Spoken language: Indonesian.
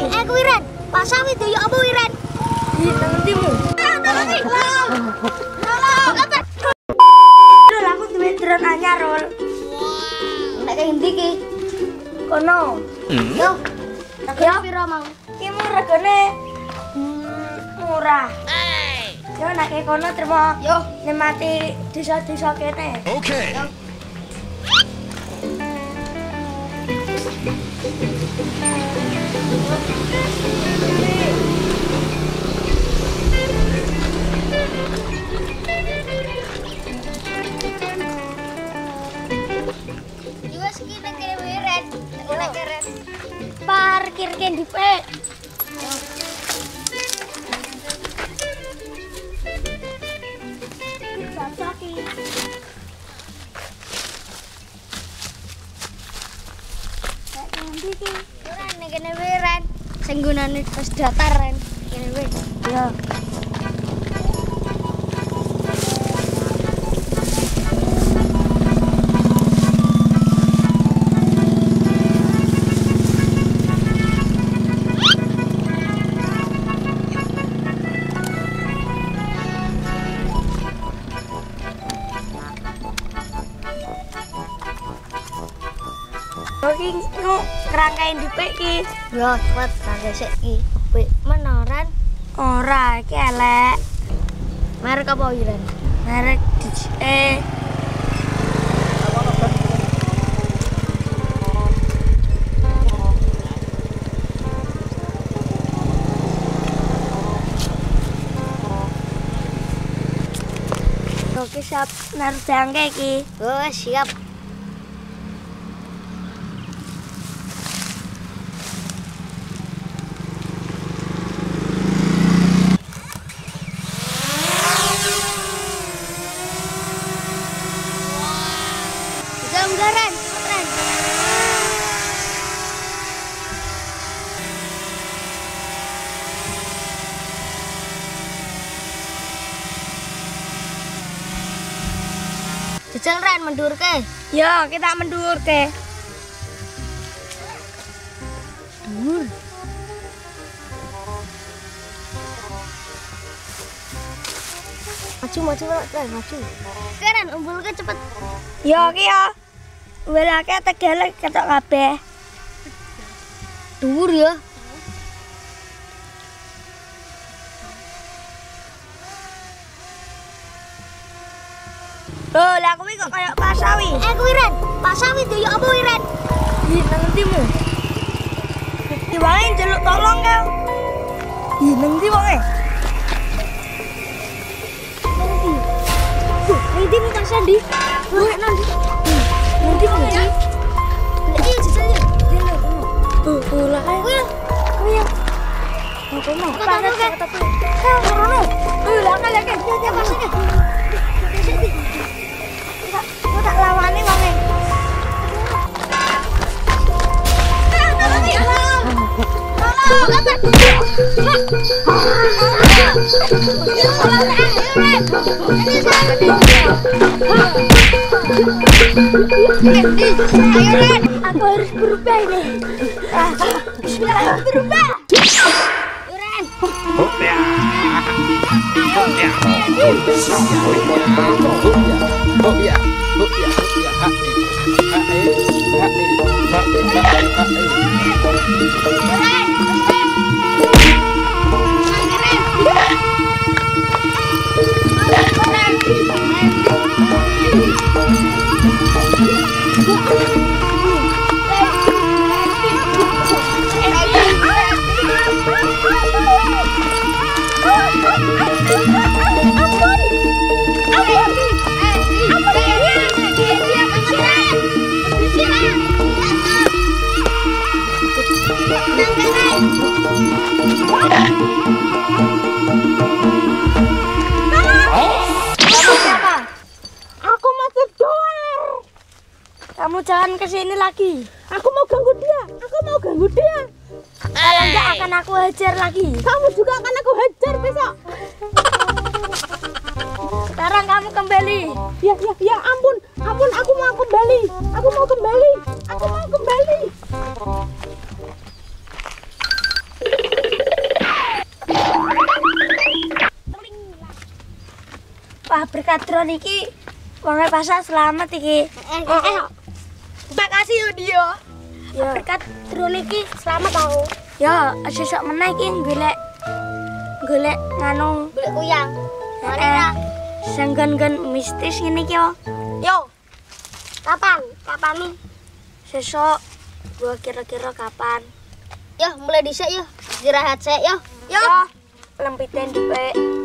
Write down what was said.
Kuwi Ren. Pasawi doyok apa kuwi Ren? Di nantimu. Tolong. Rul, aku duwe drone anyar, Rul. Nek kaya endi ki? Kono. Yo. Regane piro mau? Iki regane murah. Yo nek kaya kono terima Yo. nikmati desa-desa kene. Okay. Juga segini kene kuwi Ren. Nek Ren. Parkir kendi pe. Kene wae Ren. Sing gunane bus datar Ren. Kene wae. Yo. Iki ku kerangkain dipek ki. Yo, cepet kangge sik iki. Wih, menoran. Ora, iki elek. Merek apa iki Ren? Merek DJI. Oke, siap naruh jangke iki. Oh, siap. Ren. Jajal Ren mendur ke. Yo, kita mendur ke. Dur. Maju Ren, maju. Ren, umbul ke cepet. Yo, ki yo. Welake tegele ketok kabeh. Dhuwur ya. Loh, lah kuwi kok kayak pasawi. Kuwi Ren. Pasawi doyok apa kuwi Ren? Di nantimu. Diwangin jeluk tolong kau. Di nanti wonge. Nanti minta Sandi. Wah, nanti. Nanti mau. Iki jajal ya. Lah ayo. Kuwi. Apa mau? Panas kan? Rono. Lah kan lagi. Ya pasake. Kok tak lawani wonge. Aku harus berubah ini. Bismillah, berubah. Ren. Kamu jangan kesini lagi. Aku mau ganggu dia. Kalau enggak akan aku hajar lagi. Kamu juga akan aku hajar besok. Sekarang kamu kembali. Ya ampun, aku mau kembali. berkat drone iki wonge pasar selamat iki. Makasih yo Dio. Ya Berkat drone iki selamat tau. ya sesuk meneh iki golek nganu Golek kuyang. senggen-gen mistis ngene iki yo. Yo. Kapan nih? Sesuk gua kira-kira kapan? Yo, mulai dhisik yo. Istirahat sik yo. Yo, lempiten dipek.